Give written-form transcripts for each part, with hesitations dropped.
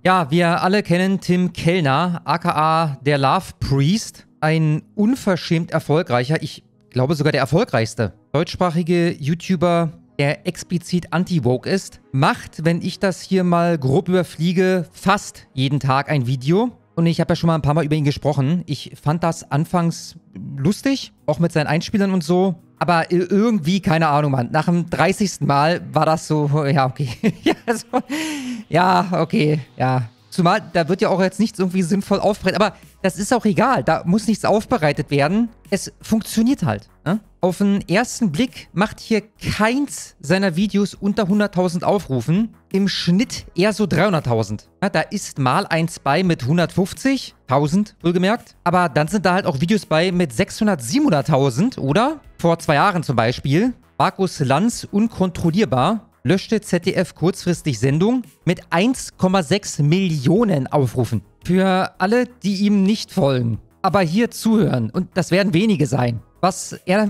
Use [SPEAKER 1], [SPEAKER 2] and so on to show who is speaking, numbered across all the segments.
[SPEAKER 1] Ja, wir alle kennen Tim Kellner, aka der Love Priest. Ein unverschämt erfolgreicher, ich glaube sogar der erfolgreichste deutschsprachige YouTuber, der explizit anti-woke ist. Macht, wenn ich das hier mal grob überfliege, fast jeden Tag ein Video. Und ich habe ja schon mal ein paar Mal über ihn gesprochen. Ich fand das anfangs lustig, auch mit seinen Einspielern und so. Aber irgendwie, keine Ahnung, Mann. Nach dem 30. Mal war das so, ja, okay. Ja, okay, ja. Zumal, da wird ja auch jetzt nichts irgendwie sinnvoll aufbereitet. Aber das ist auch egal. Da muss nichts aufbereitet werden. Es funktioniert halt. Ne? Auf den ersten Blick macht hier keins seiner Videos unter 100.000 Aufrufen. Im Schnitt eher so 300.000. Ja, da ist mal eins bei mit 150.000, wohlgemerkt. Aber dann sind da halt auch Videos bei mit 600.000, 700.000, oder? Vor 2 Jahren zum Beispiel. Markus Lanz, unkontrollierbar, löschte ZDF kurzfristig Sendung mit 1,6 Millionen Aufrufen. Für alle, die ihm nicht folgen, aber hier zuhören, und das werden wenige sein. Was er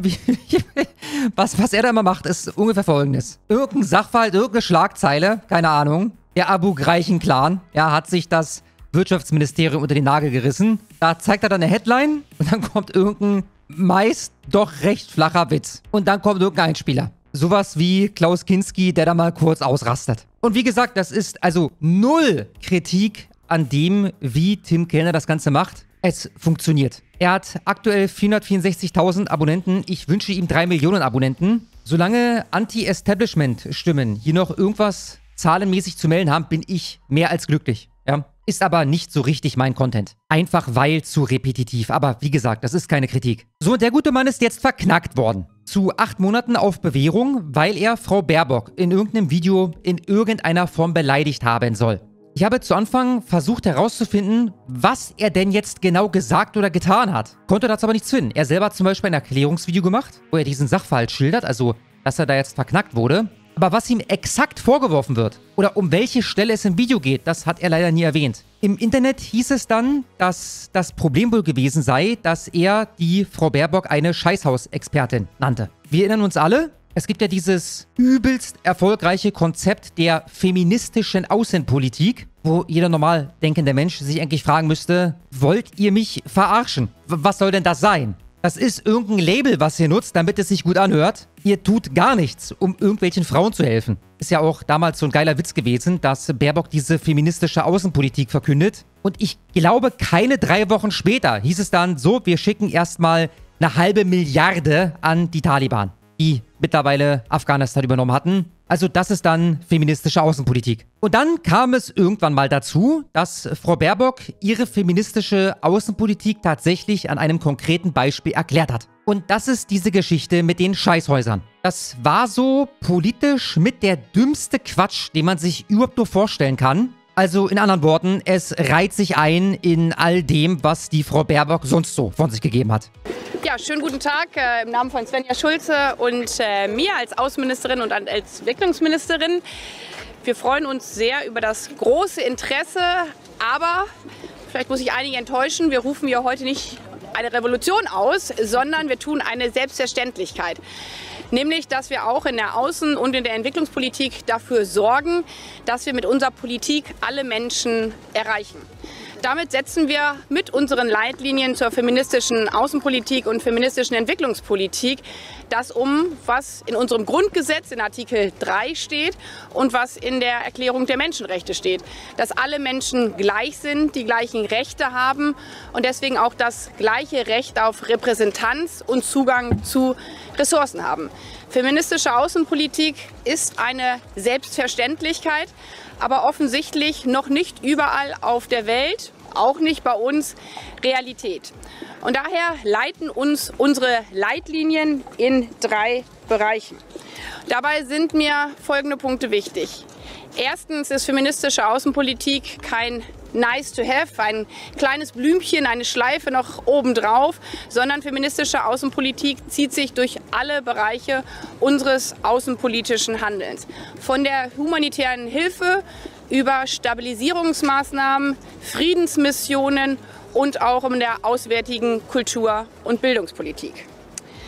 [SPEAKER 1] da immer macht, ist ungefähr Folgendes. Irgendein Sachverhalt, irgendeine Schlagzeile, keine Ahnung. Der Abu Ghraich-Clan, ja, hat sich das Wirtschaftsministerium unter den Nagel gerissen. Da zeigt er dann eine Headline und dann kommt irgendein meist doch recht flacher Witz. Und dann kommt irgendein Einspieler. Sowas wie Klaus Kinski, der da mal kurz ausrastet. Und wie gesagt, das ist also null Kritik an dem, wie Tim Kellner das Ganze macht. Es funktioniert. Er hat aktuell 464.000 Abonnenten. Ich wünsche ihm 3 Millionen Abonnenten. Solange Anti-Establishment-Stimmen hier noch irgendwas zahlenmäßig zu melden haben, bin ich mehr als glücklich. Ja? Ist aber nicht so richtig mein Content. Einfach weil zu repetitiv. Aber wie gesagt, das ist keine Kritik. So, und der gute Mann ist jetzt verknackt worden. Zu 8 Monaten auf Bewährung, weil er Frau Baerbock in irgendeinem Video in irgendeiner Form beleidigt haben soll. Ich habe zu Anfang versucht herauszufinden, was er denn jetzt genau gesagt oder getan hat. Konnte dazu aber nichts finden. Er selber hat zum Beispiel ein Erklärungsvideo gemacht, wo er diesen Sachverhalt schildert, also dass er da jetzt verknackt wurde. Aber was ihm exakt vorgeworfen wird oder um welche Stelle es im Video geht, das hat er leider nie erwähnt. Im Internet hieß es dann, dass das Problem wohl gewesen sei, dass er die Frau Baerbock eine Scheißhausexpertin nannte. Wir erinnern uns alle, es gibt ja dieses übelst erfolgreiche Konzept der feministischen Außenpolitik, wo jeder normal denkende Mensch sich eigentlich fragen müsste, wollt ihr mich verarschen? Was soll denn das sein? Das ist irgendein Label, was ihr nutzt, damit es sich gut anhört. Ihr tut gar nichts, um irgendwelchen Frauen zu helfen. Ist ja auch damals so ein geiler Witz gewesen, dass Baerbock diese feministische Außenpolitik verkündet. Und ich glaube, keine 3 Wochen später hieß es dann so, wir schicken erstmal 1/2 Milliarde an die Taliban, die mittlerweile Afghanistan übernommen hatten. Also das ist dann feministische Außenpolitik. Und dann kam es irgendwann mal dazu, dass Frau Baerbock ihre feministische Außenpolitik tatsächlich an einem konkreten Beispiel erklärt hat. Und das ist diese Geschichte mit den Scheißhäusern. Das war so politisch mit der dümmste Quatsch, den man sich überhaupt nur vorstellen kann. Also in anderen Worten, es reiht sich ein in all dem, was die Frau Baerbock sonst so von sich gegeben hat.
[SPEAKER 2] Ja, schönen guten Tag im Namen von Svenja Schulze und mir als Außenministerin und als Entwicklungsministerin. Wir freuen uns sehr über das große Interesse, aber vielleicht muss ich einige enttäuschen, wir rufen hier heute nicht eine Revolution aus, sondern wir tun eine Selbstverständlichkeit. Nämlich, dass wir auch in der Außen- und in der Entwicklungspolitik dafür sorgen, dass wir mit unserer Politik alle Menschen erreichen. Damit setzen wir mit unseren Leitlinien zur feministischen Außenpolitik und feministischen Entwicklungspolitik das um, was in unserem Grundgesetz in Artikel 3 steht und was in der Erklärung der Menschenrechte steht. Dass alle Menschen gleich sind, die gleichen Rechte haben und deswegen auch das gleiche Recht auf Repräsentanz und Zugang zu Ressourcen haben. Feministische Außenpolitik ist eine Selbstverständlichkeit, aber offensichtlich noch nicht überall auf der Welt, auch nicht bei uns, Realität. Und daher leiten uns unsere Leitlinien in 3 Bereichen. Dabei sind mir folgende Punkte wichtig. Erstens ist feministische Außenpolitik kein nice to have, ein kleines Blümchen, eine Schleife noch obendrauf, sondern feministische Außenpolitik zieht sich durch alle Bereiche unseres außenpolitischen Handelns. Von der humanitären Hilfe über Stabilisierungsmaßnahmen, Friedensmissionen und auch in der auswärtigen Kultur- und Bildungspolitik.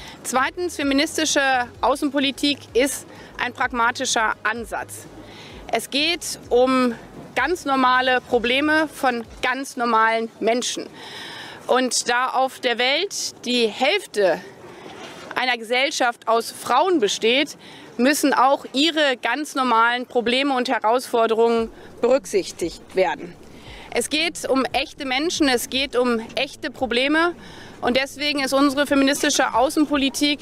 [SPEAKER 2] Zweitens, feministische Außenpolitik ist ein pragmatischer Ansatz. Es geht um ganz normale Probleme von ganz normalen Menschen. Und da auf der Welt die Hälfte einer Gesellschaft aus Frauen besteht, müssen auch ihre ganz normalen Probleme und Herausforderungen berücksichtigt werden. Es geht um echte Menschen, es geht um echte Probleme und deswegen ist unsere feministische Außenpolitik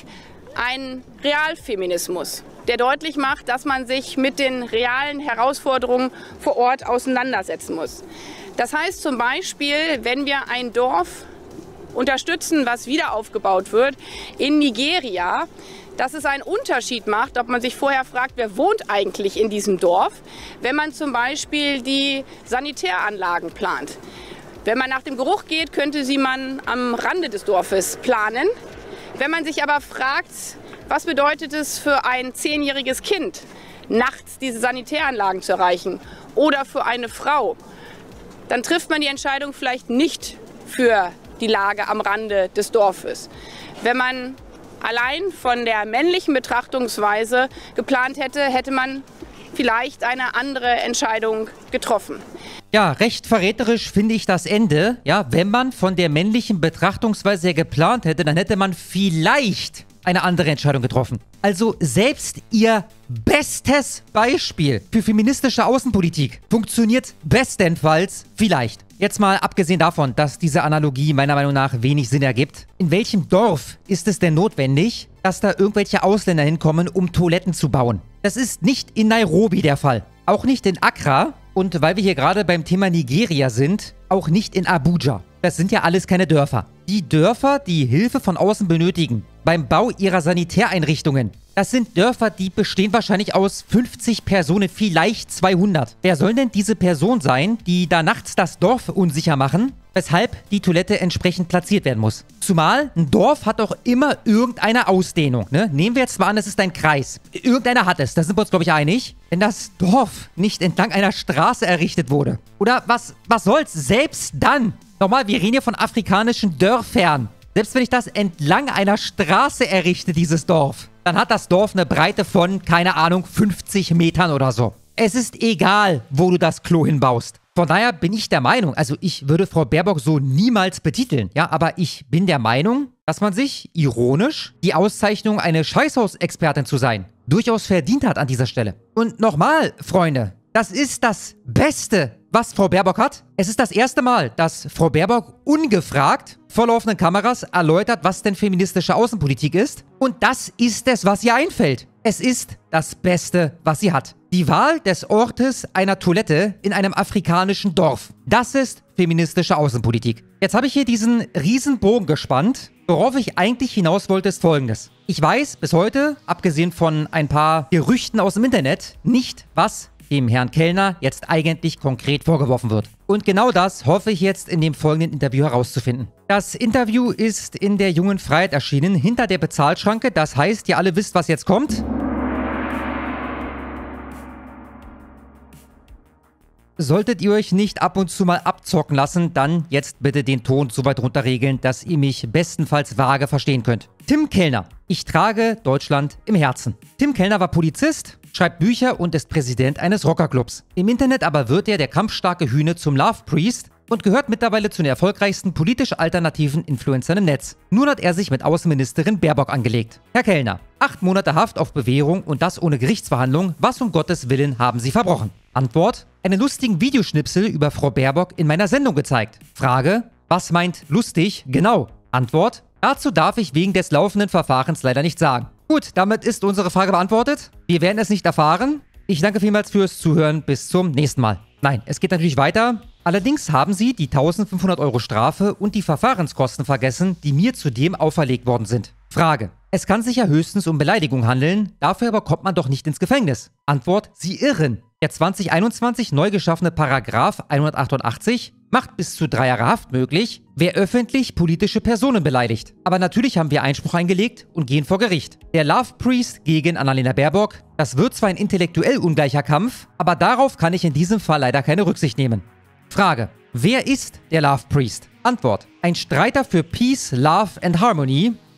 [SPEAKER 2] ein Realfeminismus, der deutlich macht, dass man sich mit den realen Herausforderungen vor Ort auseinandersetzen muss. Das heißt zum Beispiel, wenn wir ein Dorf unterstützen, was wieder aufgebaut wird in Nigeria, dass es einen Unterschied macht, ob man sich vorher fragt, wer wohnt eigentlich in diesem Dorf, wenn man zum Beispiel die Sanitäranlagen plant. Wenn man nach dem Geruch geht, könnte man am Rande des Dorfes planen. Wenn man sich aber fragt, was bedeutet es für ein 10-jähriges Kind, nachts diese Sanitäranlagen zu erreichen oder für eine Frau, dann trifft man die Entscheidung vielleicht nicht für die Lage am Rande des Dorfes. Wenn man allein von der männlichen Betrachtungsweise geplant hätte, hätte man vielleicht eine andere Entscheidung getroffen.
[SPEAKER 1] Ja, recht verräterisch finde ich das Ende. Ja, wenn man von der männlichen Betrachtungsweise her geplant hätte, dann hätte man vielleicht eine andere Entscheidung getroffen. Also selbst ihr bestes Beispiel für feministische Außenpolitik funktioniert bestenfalls vielleicht. Jetzt mal abgesehen davon, dass diese Analogie meiner Meinung nach wenig Sinn ergibt. In welchem Dorf ist es denn notwendig, dass da irgendwelche Ausländer hinkommen, um Toiletten zu bauen? Das ist nicht in Nairobi der Fall. Auch nicht in Accra. Und weil wir hier gerade beim Thema Nigeria sind, auch nicht in Abuja. Das sind ja alles keine Dörfer. Die Dörfer, die Hilfe von außen benötigen, beim Bau ihrer Sanitäreinrichtungen, das sind Dörfer, die bestehen wahrscheinlich aus 50 Personen, vielleicht 200. Wer soll denn diese Person sein, die da nachts das Dorf unsicher machen, weshalb die Toilette entsprechend platziert werden muss? Zumal ein Dorf hat doch immer irgendeine Ausdehnung, ne? Nehmen wir jetzt mal an, es ist ein Kreis. Irgendeiner hat es, da sind wir uns, glaube ich, einig. Wenn das Dorf nicht entlang einer Straße errichtet wurde. Oder was soll's? Selbst dann. Nochmal, wir reden hier von afrikanischen Dörfern. Selbst wenn ich das entlang einer Straße errichte, dieses Dorf, dann hat das Dorf eine Breite von, keine Ahnung, 50 Metern oder so. Es ist egal, wo du das Klo hinbaust. Von daher bin ich der Meinung, also ich würde Frau Baerbock so niemals betiteln, ja, aber ich bin der Meinung, dass man sich, ironisch, die Auszeichnung, eine Scheißhausexpertin zu sein, durchaus verdient hat an dieser Stelle. Und nochmal, Freunde, das ist das Beste, was Frau Baerbock hat. Es ist das erste Mal, dass Frau Baerbock ungefragt vor laufenden Kameras erläutert, was denn feministische Außenpolitik ist. Und das ist es, was ihr einfällt. Es ist das Beste, was sie hat. Die Wahl des Ortes einer Toilette in einem afrikanischen Dorf. Das ist feministische Außenpolitik. Jetzt habe ich hier diesen riesen Bogen gespannt. Worauf ich eigentlich hinaus wollte, ist Folgendes. Ich weiß bis heute, abgesehen von ein paar Gerüchten aus dem Internet, nicht, was dem Herrn Kellner jetzt eigentlich konkret vorgeworfen wird. Und genau das hoffe ich jetzt in dem folgenden Interview herauszufinden. Das Interview ist in der Jungen Freiheit erschienen, hinter der Bezahlschranke. Das heißt, ihr alle wisst, was jetzt kommt. Solltet ihr euch nicht ab und zu mal abzocken lassen, dann jetzt bitte den Ton so weit runterregeln, dass ihr mich bestenfalls vage verstehen könnt. Tim Kellner. Ich trage Deutschland im Herzen. Tim Kellner war Polizist, schreibt Bücher und ist Präsident eines Rockerclubs. Im Internet aber wird er der kampfstarke Hühne zum Love Priest und gehört mittlerweile zu den erfolgreichsten politisch alternativen Influencern im Netz. Nun hat er sich mit Außenministerin Baerbock angelegt. Herr Kellner, 8 Monate Haft auf Bewährung und das ohne Gerichtsverhandlung. Was um Gottes Willen haben Sie verbrochen? Antwort: einen lustigen Videoschnipsel über Frau Baerbock in meiner Sendung gezeigt. Frage: was meint lustig genau? Antwort: dazu darf ich wegen des laufenden Verfahrens leider nicht sagen. Gut, damit ist unsere Frage beantwortet. Wir werden es nicht erfahren. Ich danke vielmals fürs Zuhören. Bis zum nächsten Mal. Nein, es geht natürlich weiter. Allerdings haben Sie die 1500 € Strafe und die Verfahrenskosten vergessen, die mir zudem auferlegt worden sind. Frage: es kann sich ja höchstens um Beleidigung handeln, dafür aber kommt man doch nicht ins Gefängnis. Antwort: Sie irren. Der 2021 neu geschaffene Paragraph 188 macht bis zu 3 Jahre Haft möglich, wer öffentlich politische Personen beleidigt. Aber natürlich haben wir Einspruch eingelegt und gehen vor Gericht. Der Love Priest gegen Annalena Baerbock, das wird zwar ein intellektuell ungleicher Kampf, aber darauf kann ich in diesem Fall leider keine Rücksicht nehmen. Frage: wer ist der Love Priest? Antwort: ein Streiter für Peace, Love and Harmony,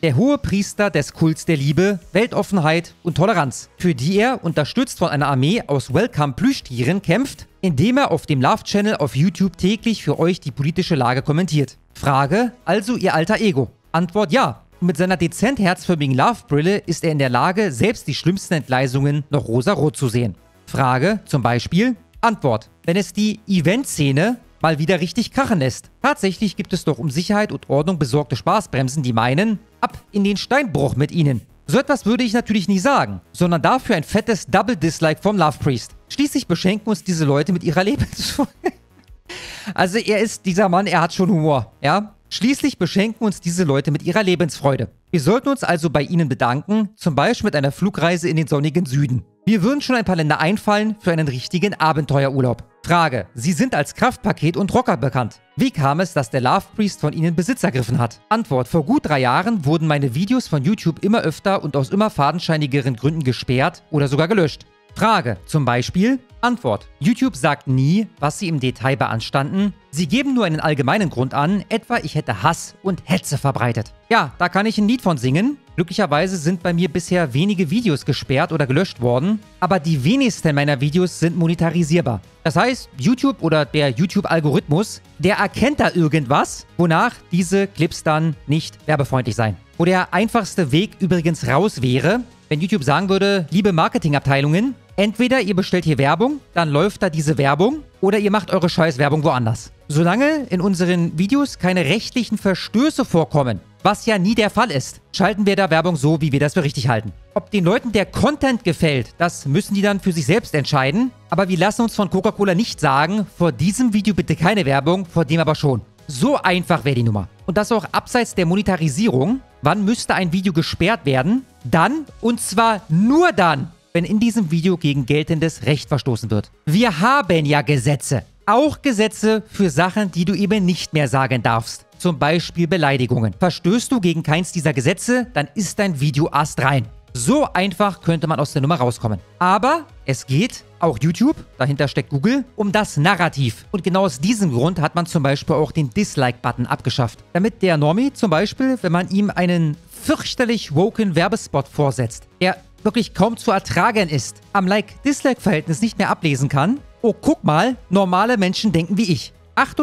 [SPEAKER 1] der Hohepriester des Kults der Liebe, Weltoffenheit und Toleranz, für die er, unterstützt von einer Armee aus Welcome-Plüschtieren, kämpft, indem er auf dem Love-Channel auf YouTube täglich für euch die politische Lage kommentiert. Frage, also ihr alter Ego? Antwort ja. Und mit seiner dezent herzförmigen Love-Brille ist er in der Lage, selbst die schlimmsten Entgleisungen noch rosarot zu sehen. Frage, zum Beispiel? Antwort, wenn es die Event-Szene mal wieder richtig krachen lässt. Tatsächlich gibt es doch um Sicherheit und Ordnung besorgte Spaßbremsen, die meinen, ab in den Steinbruch mit ihnen. So etwas würde ich natürlich nie sagen, sondern dafür ein fettes Double-Dislike vom Love Priest. Schließlich beschenken uns diese Leute mit ihrer Lebensfreude. Also dieser Mann, er hat schon Humor, ja? Schließlich beschenken uns diese Leute mit ihrer Lebensfreude. Wir sollten uns also bei ihnen bedanken, zum Beispiel mit einer Flugreise in den sonnigen Süden. Mir würden schon ein paar Länder einfallen für einen richtigen Abenteuerurlaub. Frage, Sie sind als Kraftpaket und Rocker bekannt. Wie kam es, dass der Love Priest von Ihnen Besitz ergriffen hat? Antwort, vor gut 3 Jahren wurden meine Videos von YouTube immer öfter und aus immer fadenscheinigeren Gründen gesperrt oder sogar gelöscht. Frage, zum Beispiel? Antwort, YouTube sagt nie, was sie im Detail beanstanden. Sie geben nur einen allgemeinen Grund an, etwa ich hätte Hass und Hetze verbreitet. Ja, da kann ich ein Lied von singen. Glücklicherweise sind bei mir bisher wenige Videos gesperrt oder gelöscht worden, aber die wenigsten meiner Videos sind monetarisierbar. Das heißt, YouTube oder der YouTube-Algorithmus, der erkennt da irgendwas, wonach diese Clips dann nicht werbefreundlich seien. Wo der einfachste Weg übrigens raus wäre, wenn YouTube sagen würde, liebe Marketingabteilungen, entweder ihr bestellt hier Werbung, dann läuft da diese Werbung, oder ihr macht eure Scheißwerbung woanders. Solange in unseren Videos keine rechtlichen Verstöße vorkommen, was ja nie der Fall ist, schalten wir da Werbung so, wie wir das für richtig halten. Ob den Leuten der Content gefällt, das müssen die dann für sich selbst entscheiden, aber wir lassen uns von Coca-Cola nicht sagen, vor diesem Video bitte keine Werbung, vor dem aber schon. So einfach wäre die Nummer. Und das auch abseits der Monetarisierung. Wann müsste ein Video gesperrt werden? Dann, und zwar nur dann, wenn in diesem Video gegen geltendes Recht verstoßen wird. Wir haben ja Gesetze. Auch Gesetze für Sachen, die du eben nicht mehr sagen darfst. Zum Beispiel Beleidigungen. Verstößt du gegen keins dieser Gesetze, dann ist dein Video astrein. So einfach könnte man aus der Nummer rauskommen. Aber es geht, auch YouTube, dahinter steckt Google, um das Narrativ. Und genau aus diesem Grund hat man zum Beispiel auch den Dislike-Button abgeschafft. Damit der Normie zum Beispiel, wenn man ihm einen fürchterlich woken Werbespot vorsetzt, der wirklich kaum zu ertragen ist, am Like-Dislike-Verhältnis nicht mehr ablesen kann, oh guck mal, normale Menschen denken wie ich.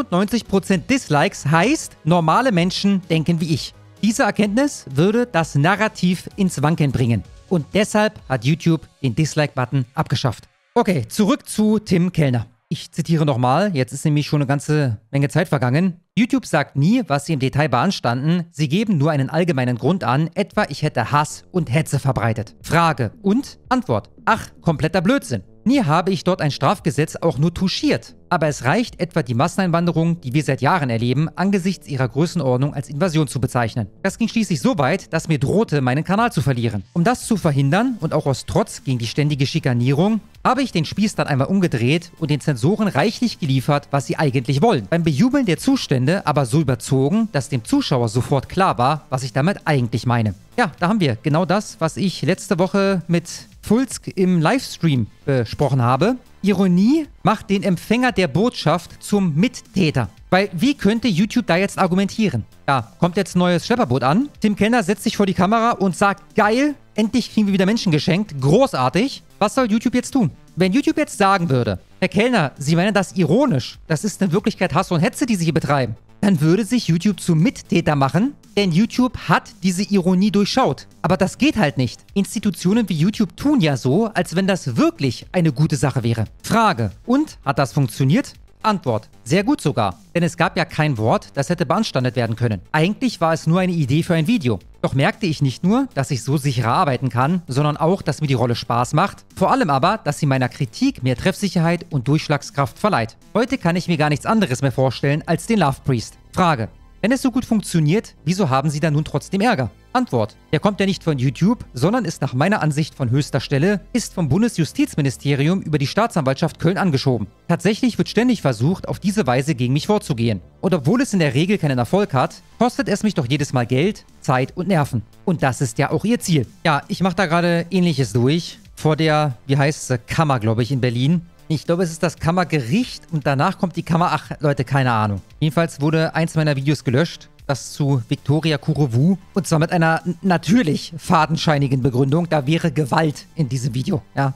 [SPEAKER 1] 98% Dislikes heißt, normale Menschen denken wie ich. Diese Erkenntnis würde das Narrativ ins Wanken bringen. Und deshalb hat YouTube den Dislike-Button abgeschafft. Okay, zurück zu Tim Kellner. Ich zitiere nochmal, jetzt ist nämlich schon eine ganze Menge Zeit vergangen. YouTube sagt nie, was sie im Detail beanstanden. Sie geben nur einen allgemeinen Grund an, etwa ich hätte Hass und Hetze verbreitet. Frage und Antwort. Ach, kompletter Blödsinn. Nie habe ich dort ein Strafgesetz auch nur touchiert. Aber es reicht etwa die Masseneinwanderung, die wir seit Jahren erleben, angesichts ihrer Größenordnung als Invasion zu bezeichnen. Das ging schließlich so weit, dass mir drohte, meinen Kanal zu verlieren. Um das zu verhindern und auch aus Trotz gegen die ständige Schikanierung, habe ich den Spieß dann einmal umgedreht und den Zensoren reichlich geliefert, was sie eigentlich wollen. Beim Bejubeln der Zustände aber so überzogen, dass dem Zuschauer sofort klar war, was ich damit eigentlich meine. Ja, da haben wir genau das, was ich letzte Woche mit Fulsk im Livestream besprochen habe. Ironie macht den Empfänger der Botschaft zum Mittäter. Weil wie könnte YouTube da jetzt argumentieren? Ja, kommt jetzt ein neues Schlepperboot an. Tim Kellner setzt sich vor die Kamera und sagt, geil, endlich kriegen wir wieder Menschen geschenkt. Großartig. Was soll YouTube jetzt tun? Wenn YouTube jetzt sagen würde, Herr Kellner, Sie meinen das ironisch, das ist in Wirklichkeit Hass und Hetze, die Sie hier betreiben, dann würde sich YouTube zum Mittäter machen, denn YouTube hat diese Ironie durchschaut. Aber das geht halt nicht. Institutionen wie YouTube tun ja so, als wenn das wirklich eine gute Sache wäre. Frage, und? Hat das funktioniert? Antwort, sehr gut sogar. Denn es gab ja kein Wort, das hätte beanstandet werden können. Eigentlich war es nur eine Idee für ein Video. Doch merkte ich nicht nur, dass ich so sicherer arbeiten kann, sondern auch, dass mir die Rolle Spaß macht. Vor allem aber, dass sie meiner Kritik mehr Treffsicherheit und Durchschlagskraft verleiht. Heute kann ich mir gar nichts anderes mehr vorstellen als den Love Priest. Frage, wenn es so gut funktioniert, wieso haben Sie dann nun trotzdem Ärger? Antwort, der kommt ja nicht von YouTube, sondern ist nach meiner Ansicht von höchster Stelle, ist vom Bundesjustizministerium über die Staatsanwaltschaft Köln angeschoben. Tatsächlich wird ständig versucht, auf diese Weise gegen mich vorzugehen. Und obwohl es in der Regel keinen Erfolg hat, kostet es mich doch jedes Mal Geld, Zeit und Nerven. Und das ist ja auch ihr Ziel. Ja, ich mache da gerade Ähnliches durch. Vor der, wie heißt es, Kammer, glaube ich, in Berlin. Ich glaube, es ist das Kammergericht und danach kommt die Kammer... Ach, Leute, keine Ahnung. Jedenfalls wurde eins meiner Videos gelöscht. das zu Viktoria Kurowu. Und zwar mit einer natürlich fadenscheinigen Begründung. Da wäre Gewalt in diesem Video. Ja,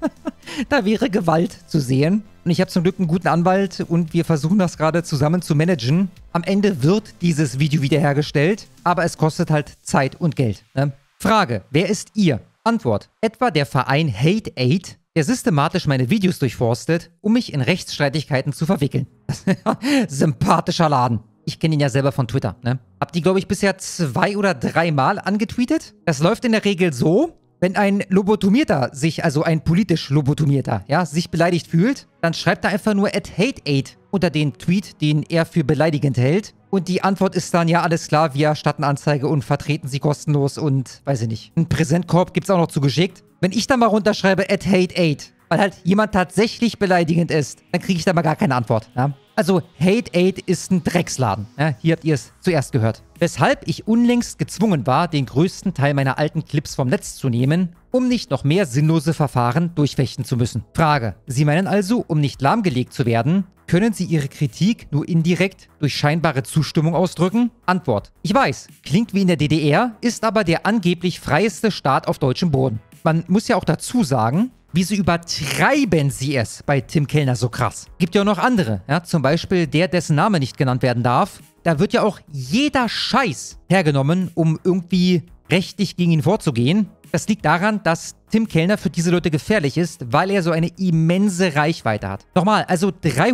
[SPEAKER 1] da wäre Gewalt zu sehen. Und ich habe zum Glück einen guten Anwalt und wir versuchen das gerade zusammen zu managen. Am Ende wird dieses Video wiederhergestellt, aber es kostet halt Zeit und Geld. Ne? Frage, wer ist ihr? Antwort, etwa der Verein Hate Aid, der systematisch meine Videos durchforstet, um mich in Rechtsstreitigkeiten zu verwickeln. Sympathischer Laden. Ich kenne ihn ja selber von Twitter, ne? Hab die, glaube ich, bisher 2 oder 3 Mal angetweetet. Das läuft in der Regel so, wenn ein Lobotomierter sich, also ein politisch Lobotomierter, ja, sich beleidigt fühlt, dann schreibt er einfach nur @HateAid unter den Tweet, den er für beleidigend hält. Und die Antwort ist dann, ja, alles klar, wir erstatten Anzeige und vertreten sie kostenlos und, weiß ich nicht, einen Präsentkorb gibt's auch noch zugeschickt. Wenn ich dann mal runterschreibe @HateAid, weil halt jemand tatsächlich beleidigend ist, dann kriege ich da mal gar keine Antwort, ja. Also, Hate Aid ist ein Drecksladen. Ja, hier habt ihr es zuerst gehört. Weshalb ich unlängst gezwungen war, den größten Teil meiner alten Clips vom Netz zu nehmen, um nicht noch mehr sinnlose Verfahren durchfechten zu müssen. Frage. Sie meinen also, um nicht lahmgelegt zu werden, können Sie Ihre Kritik nur indirekt durch scheinbare Zustimmung ausdrücken? Antwort. Ich weiß, klingt wie in der DDR, ist aber der angeblich freieste Staat auf deutschem Boden. Man muss ja auch dazu sagen, wieso übertreiben sie es bei Tim Kellner so krass? Gibt ja auch noch andere, ja, zum Beispiel der, dessen Name nicht genannt werden darf. Da wird ja auch jeder Scheiß hergenommen, um irgendwie rechtlich gegen ihn vorzugehen. Das liegt daran, dass Tim Kellner für diese Leute gefährlich ist, weil er so eine immense Reichweite hat. Nochmal, also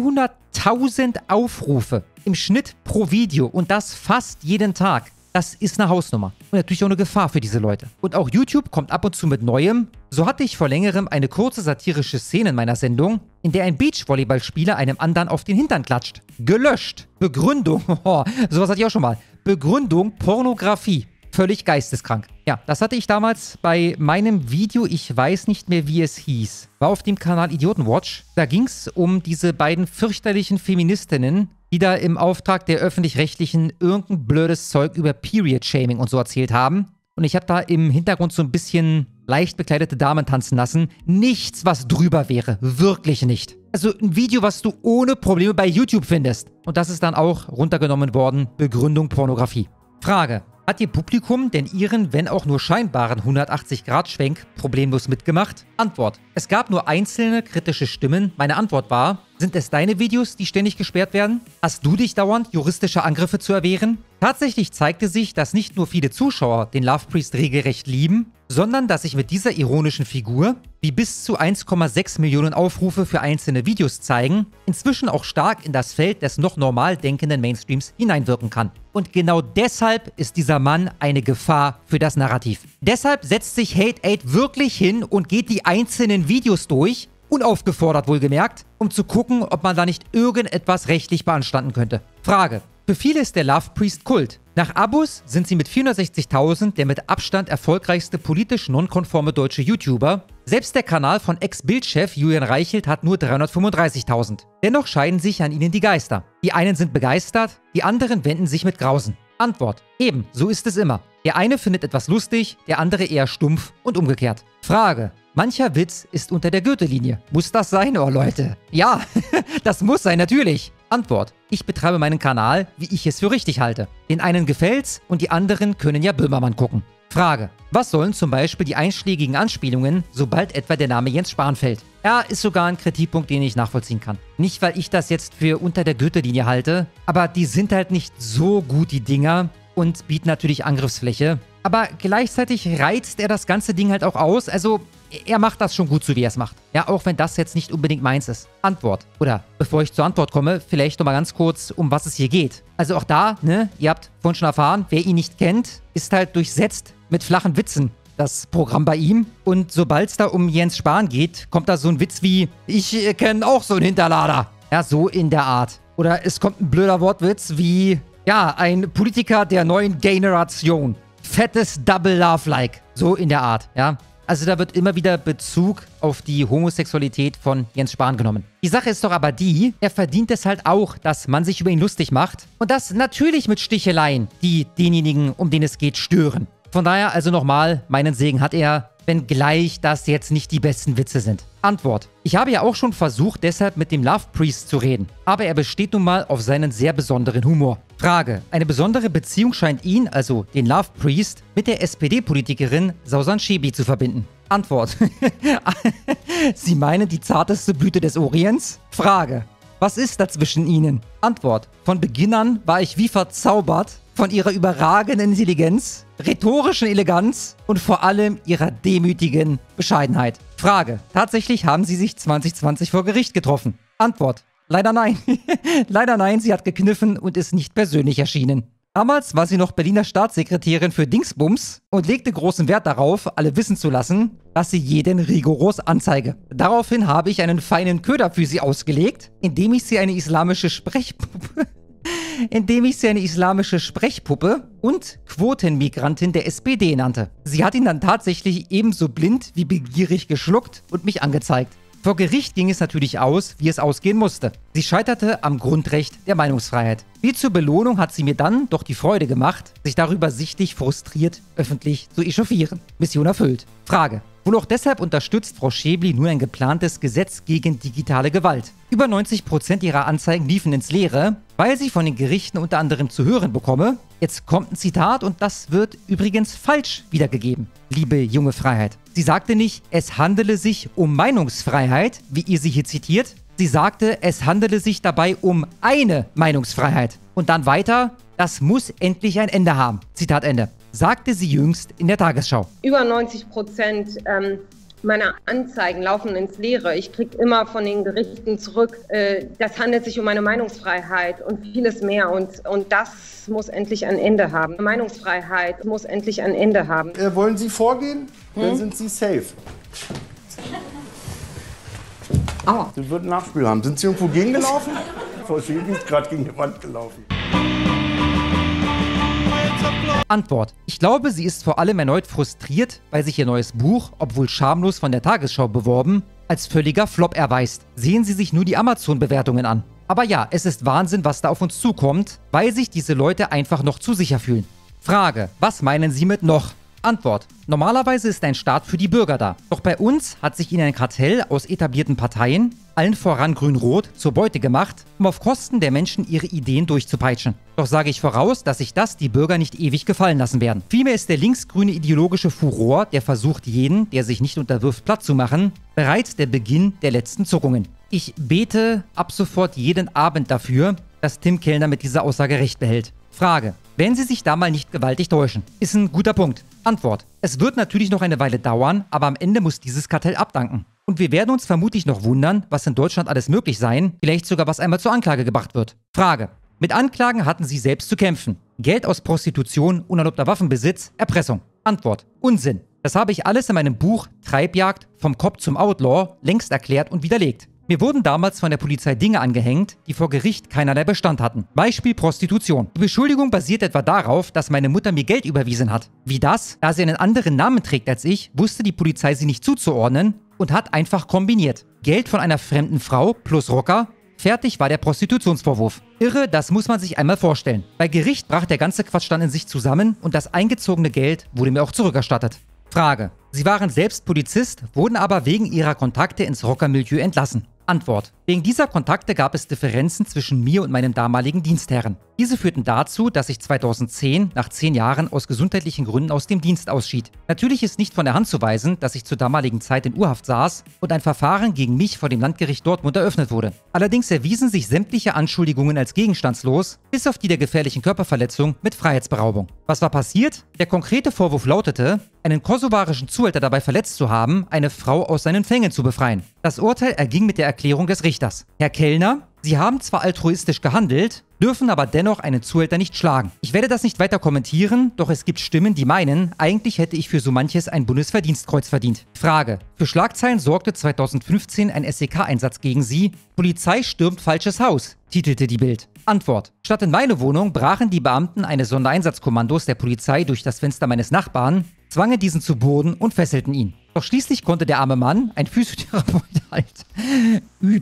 [SPEAKER 1] 300.000 Aufrufe im Schnitt pro Video und das fast jeden Tag. Das ist eine Hausnummer. Und natürlich auch eine Gefahr für diese Leute. Und auch YouTube kommt ab und zu mit Neuem. So hatte ich vor längerem eine kurze satirische Szene in meiner Sendung, in der ein Beachvolleyballspieler einem anderen auf den Hintern klatscht. Gelöscht. Begründung. Sowas hatte ich auch schon mal. Begründung Pornografie. Völlig geisteskrank. Ja, das hatte ich damals bei meinem Video, ich weiß nicht mehr, wie es hieß. War auf dem Kanal Idiotenwatch. Da ging es um diese beiden fürchterlichen Feministinnen, die da im Auftrag der Öffentlich-Rechtlichen irgendein blödes Zeug über Period-Shaming und so erzählt haben. Und ich habe da im Hintergrund so ein bisschen leicht bekleidete Damen tanzen lassen. Nichts, was drüber wäre. Wirklich nicht. Also ein Video, was du ohne Probleme bei YouTube findest. Und das ist dann auch runtergenommen worden. Begründung Pornografie. Frage. Hat Ihr Publikum denn Ihren, wenn auch nur scheinbaren 180-Grad-Schwenk problemlos mitgemacht? Antwort. Es gab nur einzelne kritische Stimmen. Meine Antwort war, sind es deine Videos, die ständig gesperrt werden? Hast du dich dauernd, juristische Angriffe zu erwehren? Tatsächlich zeigte sich, dass nicht nur viele Zuschauer den Love Priest regelrecht lieben, sondern dass sich mit dieser ironischen Figur, wie bis zu 1,6 Millionen Aufrufe für einzelne Videos zeigen, inzwischen auch stark in das Feld des noch normal denkenden Mainstreams hineinwirken kann. Und genau deshalb ist dieser Mann eine Gefahr für das Narrativ. Deshalb setzt sich Hate Aid wirklich hin und geht die einzelnen Videos durch, unaufgefordert wohlgemerkt, um zu gucken, ob man da nicht irgendetwas rechtlich beanstanden könnte. Frage. Für viele ist der Love Priest Kult. Nach Abos sind sie mit 460.000 der mit Abstand erfolgreichste politisch nonkonforme deutsche YouTuber. Selbst der Kanal von Ex-Bild-Chef Julian Reichelt hat nur 335.000. Dennoch scheiden sich an ihnen die Geister. Die einen sind begeistert, die anderen wenden sich mit Grausen. Antwort. Eben, so ist es immer. Der eine findet etwas lustig, der andere eher stumpf und umgekehrt. Frage. Mancher Witz ist unter der Gürtellinie. Muss das sein, oh Leute? Ja, das muss sein, natürlich. Antwort. Ich betreibe meinen Kanal, wie ich es für richtig halte. Den einen gefällt's und die anderen können ja Böhmermann gucken. Frage. Was sollen zum Beispiel die einschlägigen Anspielungen, sobald etwa der Name Jens Spahn fällt? Ja, ist sogar ein Kritikpunkt, den ich nachvollziehen kann. Nicht, weil ich das jetzt für unter der Gürtellinie halte, aber die sind halt nicht so gut, die Dinger, und bieten natürlich Angriffsfläche. Aber gleichzeitig reizt er das ganze Ding halt auch aus, also er macht das schon gut, so wie er es macht. Ja, auch wenn das jetzt nicht unbedingt meins ist. Antwort. Oder, bevor ich zur Antwort komme, vielleicht nochmal ganz kurz, um was es hier geht. Also auch da, ne, ihr habt vorhin schon erfahren, wer ihn nicht kennt, ist halt durchsetzt mit flachen Witzen. Das Programm bei ihm. Und sobald es da um Jens Spahn geht, kommt da so ein Witz wie, ich kenne auch so einen Hinterlader. Ja, so in der Art. Oder es kommt ein blöder Wortwitz wie, ja, ein Politiker der neuen Generation. Fettes Double Love-like. So in der Art, ja. Also da wird immer wieder Bezug auf die Homosexualität von Jens Spahn genommen. Die Sache ist doch aber die, er verdient es halt auch, dass man sich über ihn lustig macht. Und das natürlich mit Sticheleien, die denjenigen, um den es geht, stören. Von daher also nochmal, meinen Segen hat er. Wenngleich das jetzt nicht die besten Witze sind. Antwort. Ich habe ja auch schon versucht, deshalb mit dem Love Priest zu reden. Aber er besteht nun mal auf seinen sehr besonderen Humor. Frage. Eine besondere Beziehung scheint ihn, also den Love Priest, mit der SPD-Politikerin Sausan Schäbli zu verbinden. Antwort. Sie meinen die zarteste Blüte des Orients? Frage. Was ist da zwischen ihnen? Antwort. Von Beginn an war ich wie verzaubert von ihrer überragenden Intelligenz, rhetorischen Eleganz und vor allem ihrer demütigen Bescheidenheit. Frage. Tatsächlich haben sie sich 2020 vor Gericht getroffen? Antwort. Leider nein. Leider nein, sie hat gekniffen und ist nicht persönlich erschienen. Damals war sie noch Berliner Staatssekretärin für Dingsbums und legte großen Wert darauf, alle wissen zu lassen, dass sie jeden rigoros anzeige. Daraufhin habe ich einen feinen Köder für sie ausgelegt, indem ich sie eine islamische Sprechpuppe und Quotenmigrantin der SPD nannte. Sie hat ihn dann tatsächlich ebenso blind wie begierig geschluckt und mich angezeigt. Vor Gericht ging es natürlich aus, wie es ausgehen musste. Sie scheiterte am Grundrecht der Meinungsfreiheit. Wie zur Belohnung hat sie mir dann doch die Freude gemacht, sich darüber sichtlich frustriert öffentlich zu echauffieren. Mission erfüllt. Frage. Wohl auch deshalb unterstützt Frau Schäbli nun ein geplantes Gesetz gegen digitale Gewalt. Über 90% ihrer Anzeigen liefen ins Leere, weil sie von den Gerichten unter anderem zu hören bekomme. Jetzt kommt ein Zitat und das wird übrigens falsch wiedergegeben. Liebe junge Freiheit. Sie sagte nicht, es handele sich um Meinungsfreiheit, wie ihr sie hier zitiert. Sie sagte, es handele sich dabei um eine Meinungsfreiheit. Und dann weiter, das muss endlich ein Ende haben. Zitat Ende. Sagte sie jüngst in der Tagesschau.
[SPEAKER 3] Über 90% meiner Anzeigen laufen ins Leere. Ich kriege immer von den Gerichten zurück, das handelt sich um eine Meinungsfreiheit und vieles mehr. Und das muss endlich ein Ende haben. Meinungsfreiheit muss endlich ein Ende haben.
[SPEAKER 4] Wollen Sie vorgehen? Dann sind Sie safe.
[SPEAKER 3] Aua.
[SPEAKER 4] Sie wird ein Nachspiel haben. Sind Sie irgendwo gegengelaufen? Frau Schäbli ist gerade gegen die Wand gelaufen.
[SPEAKER 1] Antwort. Ich glaube, sie ist vor allem erneut frustriert, weil sich ihr neues Buch, obwohl schamlos von der Tagesschau beworben, als völliger Flop erweist. Sehen Sie sich nur die Amazon-Bewertungen an. Aber ja, es ist Wahnsinn, was da auf uns zukommt, weil sich diese Leute einfach noch zu sicher fühlen. Frage. Was meinen Sie mit noch? Antwort. Normalerweise ist ein Staat für die Bürger da. Doch bei uns hat sich ihnen ein Kartell aus etablierten Parteien, allen voran Grün-Rot, zur Beute gemacht, um auf Kosten der Menschen ihre Ideen durchzupeitschen. Doch sage ich voraus, dass sich das die Bürger nicht ewig gefallen lassen werden. Vielmehr ist der linksgrüne ideologische Furor, der versucht, jeden, der sich nicht unterwirft, platt zu machen, bereits der Beginn der letzten Zuckungen. Ich bete ab sofort jeden Abend dafür, dass Tim Kellner mit dieser Aussage recht behält. Frage. Wenn Sie sich da mal nicht gewaltig täuschen. Ist ein guter Punkt. Antwort. Es wird natürlich noch eine Weile dauern, aber am Ende muss dieses Kartell abdanken. Und wir werden uns vermutlich noch wundern, was in Deutschland alles möglich sein, vielleicht sogar was einmal zur Anklage gebracht wird. Frage. Mit Anklagen hatten Sie selbst zu kämpfen. Geld aus Prostitution, unerlaubter Waffenbesitz, Erpressung. Antwort. Unsinn. Das habe ich alles in meinem Buch Treibjagd vom Cop zum Outlaw längst erklärt und widerlegt. Mir wurden damals von der Polizei Dinge angehängt, die vor Gericht keinerlei Bestand hatten. Beispiel Prostitution. Die Beschuldigung basiert etwa darauf, dass meine Mutter mir Geld überwiesen hat. Wie das? Da sie einen anderen Namen trägt als ich, wusste die Polizei sie nicht zuzuordnen und hat einfach kombiniert. Geld von einer fremden Frau plus Rocker. Fertig war der Prostitutionsvorwurf. Irre, das muss man sich einmal vorstellen. Bei Gericht brach der ganze Quatsch dann in sich zusammen und das eingezogene Geld wurde mir auch zurückerstattet. Frage. Sie waren selbst Polizist, wurden aber wegen ihrer Kontakte ins Rockermilieu entlassen. Antwort. Wegen dieser Kontakte gab es Differenzen zwischen mir und meinem damaligen Dienstherren. Diese führten dazu, dass ich 2010 nach 10 Jahren aus gesundheitlichen Gründen aus dem Dienst ausschied. Natürlich ist nicht von der Hand zu weisen, dass ich zur damaligen Zeit in Urhaft saß und ein Verfahren gegen mich vor dem Landgericht Dortmund eröffnet wurde. Allerdings erwiesen sich sämtliche Anschuldigungen als gegenstandslos, bis auf die der gefährlichen Körperverletzung mit Freiheitsberaubung. Was war passiert? Der konkrete Vorwurf lautete, einen kosovarischen Zuhälter dabei verletzt zu haben, eine Frau aus seinen Fängen zu befreien. Das Urteil erging mit der Erklärung des Richters. Herr Kellner, Sie haben zwar altruistisch gehandelt, dürfen aber dennoch einen Zuhälter nicht schlagen. Ich werde das nicht weiter kommentieren, doch es gibt Stimmen, die meinen, eigentlich hätte ich für so manches ein Bundesverdienstkreuz verdient. Frage. Für Schlagzeilen sorgte 2015 ein SEK-Einsatz gegen Sie. Polizei stürmt falsches Haus, titelte die Bild. Antwort. Statt in meine Wohnung brachen die Beamten eines Sondereinsatzkommandos der Polizei durch das Fenster meines Nachbarn, zwangen diesen zu Boden und fesselten ihn. Doch schließlich konnte der arme Mann, ein Physiotherapeut halt, übel.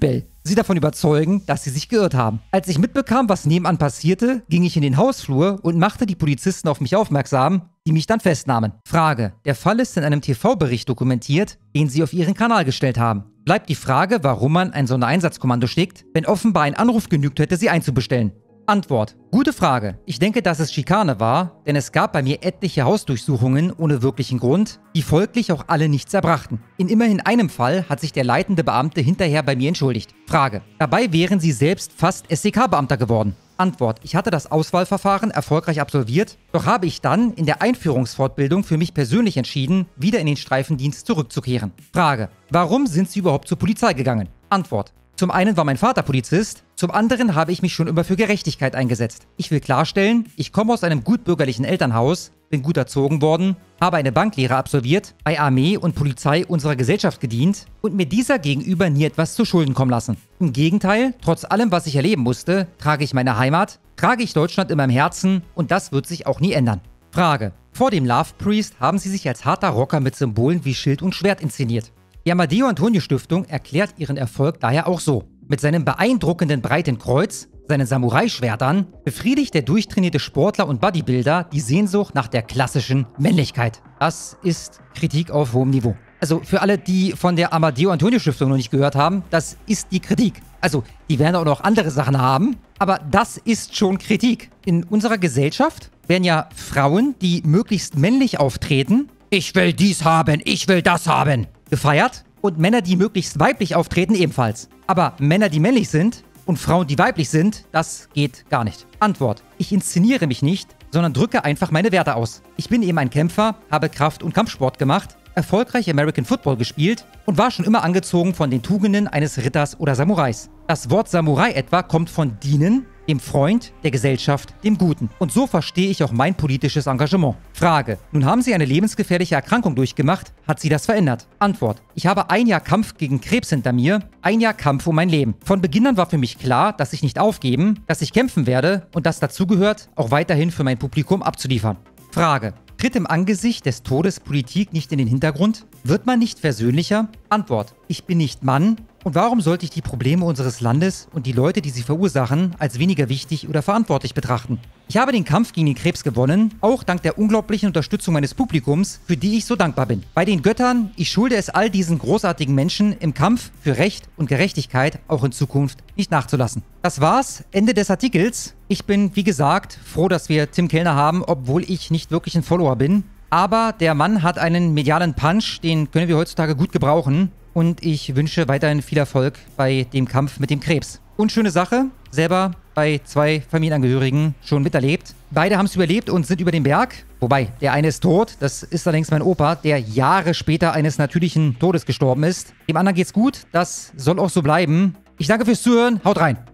[SPEAKER 1] sie davon überzeugen, dass sie sich geirrt haben. Als ich mitbekam, was nebenan passierte, ging ich in den Hausflur und machte die Polizisten auf mich aufmerksam, die mich dann festnahmen. Frage: Der Fall ist in einem TV-Bericht dokumentiert, den Sie auf Ihren Kanal gestellt haben. Bleibt die Frage, warum man ein Sondereinsatzkommando schickt, wenn offenbar ein Anruf genügt hätte, sie einzubestellen. Antwort: Gute Frage. Ich denke, dass es Schikane war, denn es gab bei mir etliche Hausdurchsuchungen ohne wirklichen Grund, die folglich auch alle nichts erbrachten. In immerhin einem Fall hat sich der leitende Beamte hinterher bei mir entschuldigt. Frage: Dabei wären Sie selbst fast SEK-Beamter geworden. Antwort: Ich hatte das Auswahlverfahren erfolgreich absolviert, doch habe ich dann in der Einführungsfortbildung für mich persönlich entschieden, wieder in den Streifendienst zurückzukehren. Frage: Warum sind Sie überhaupt zur Polizei gegangen? Antwort: Zum einen war mein Vater Polizist, zum anderen habe ich mich schon immer für Gerechtigkeit eingesetzt. Ich will klarstellen, ich komme aus einem gutbürgerlichen Elternhaus, bin gut erzogen worden, habe eine Banklehre absolviert, bei Armee und Polizei unserer Gesellschaft gedient und mir dieser gegenüber nie etwas zu Schulden kommen lassen. Im Gegenteil, trotz allem, was ich erleben musste, trage ich meine Heimat, trage ich Deutschland in meinem Herzen und das wird sich auch nie ändern. Frage: Vor dem Love Priest haben Sie sich als harter Rocker mit Symbolen wie Schild und Schwert inszeniert. Die Amadeo Antonio Stiftung erklärt ihren Erfolg daher auch so. Mit seinem beeindruckenden breiten Kreuz, seinen Samurai-Schwertern, befriedigt der durchtrainierte Sportler und Bodybuilder die Sehnsucht nach der klassischen Männlichkeit. Das ist Kritik auf hohem Niveau. Also für alle, die von der Amadeo Antonio Stiftung noch nicht gehört haben, das ist die Kritik. Also die werden auch noch andere Sachen haben, aber das ist schon Kritik. In unserer Gesellschaft werden ja Frauen, die möglichst männlich auftreten, ich will dies haben, ich will das haben, gefeiert, und Männer, die möglichst weiblich auftreten, ebenfalls. Aber Männer, die männlich sind und Frauen, die weiblich sind, das geht gar nicht. Antwort: Ich inszeniere mich nicht, sondern drücke einfach meine Werte aus. Ich bin eben ein Kämpfer, habe Kraft- und Kampfsport gemacht, erfolgreich American Football gespielt und war schon immer angezogen von den Tugenden eines Ritters oder Samurais. Das Wort Samurai etwa kommt von dienen, dem Freund, der Gesellschaft, dem Guten. Und so verstehe ich auch mein politisches Engagement. Frage: Nun haben Sie eine lebensgefährliche Erkrankung durchgemacht. Hat Sie das verändert? Antwort: Ich habe 1 Jahr Kampf gegen Krebs hinter mir, 1 Jahr Kampf um mein Leben. Von Beginn an war für mich klar, dass ich nicht aufgeben, dass ich kämpfen werde und dass dazugehört, auch weiterhin für mein Publikum abzuliefern. Frage: Tritt im Angesicht des Todes Politik nicht in den Hintergrund? Wird man nicht versöhnlicher? Antwort: Ich bin nicht Mann. Und warum sollte ich die Probleme unseres Landes und die Leute, die sie verursachen, als weniger wichtig oder verantwortlich betrachten? Ich habe den Kampf gegen den Krebs gewonnen, auch dank der unglaublichen Unterstützung meines Publikums, für die ich so dankbar bin. Bei den Göttern, ich schulde es all diesen großartigen Menschen, im Kampf für Recht und Gerechtigkeit auch in Zukunft nicht nachzulassen. Das war's, Ende des Artikels. Ich bin, wie gesagt, froh, dass wir Tim Kellner haben, obwohl ich nicht wirklich ein Follower bin. Aber der Mann hat einen medialen Punch, den können wir heutzutage gut gebrauchen. Und ich wünsche weiterhin viel Erfolg bei dem Kampf mit dem Krebs. Und schöne Sache, selber bei 2 Familienangehörigen schon miterlebt. Beide haben es überlebt und sind über den Berg. Wobei, der eine ist tot, das ist allerdings mein Opa, der Jahre später eines natürlichen Todes gestorben ist. Dem anderen geht's gut, das soll auch so bleiben. Ich danke fürs Zuhören, haut rein!